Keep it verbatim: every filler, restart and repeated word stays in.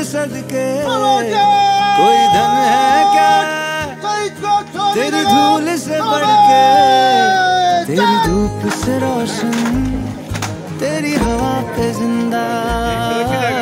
सदके कोई धन है क्या तेरी धूल से बढ़ के, तेरी धूप से रोशन, तेरी हवा पे जिंदा।